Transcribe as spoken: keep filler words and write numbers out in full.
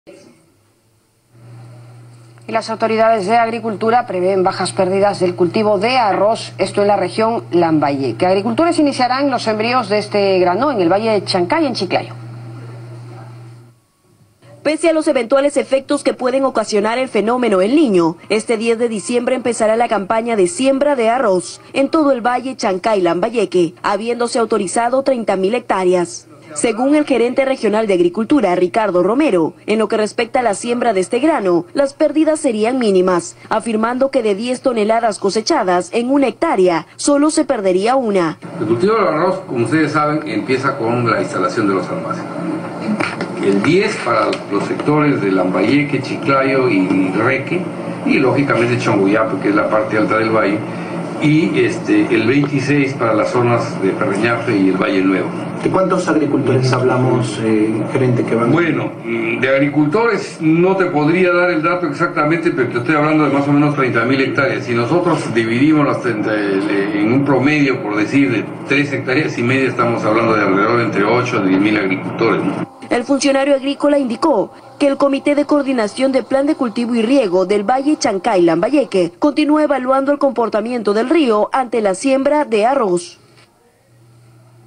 Y las autoridades de Agricultura prevén bajas pérdidas del cultivo de arroz, esto en la región Lambayeque. Agricultores iniciarán los sembríos de este grano en el Valle de Chancay, en Chiclayo. Pese a los eventuales efectos que pueden ocasionar el fenómeno El Niño, este diez de diciembre empezará la campaña de siembra de arroz en todo el Valle Chancay-Lambayeque, habiéndose autorizado treinta mil hectáreas. Según el gerente regional de Agricultura, Ricardo Romero, en lo que respecta a la siembra de este grano, las pérdidas serían mínimas, afirmando que de diez toneladas cosechadas en una hectárea, solo se perdería una. El cultivo del arroz, como ustedes saben, empieza con la instalación de los almacenes. El diez para los sectores de Lambayeque, Chiclayo y Reque, y lógicamente Chonguyapo, que es la parte alta del valle, y este, el veintiséis para las zonas de Perreñafe y el Valle Nuevo. ¿De cuántos agricultores hablamos, eh, gerente, que van? Bueno, de agricultores no te podría dar el dato exactamente, pero te estoy hablando de más o menos treinta mil hectáreas. Si nosotros dividimos las treinta, en un promedio, por decir, de tres hectáreas y media, estamos hablando de alrededor de entre ocho a diez mil agricultores, ¿no? El funcionario agrícola indicó que el Comité de Coordinación de Plan de Cultivo y Riego del Valle Chancay-Lambayeque continúa evaluando el comportamiento del río ante la siembra de arroz.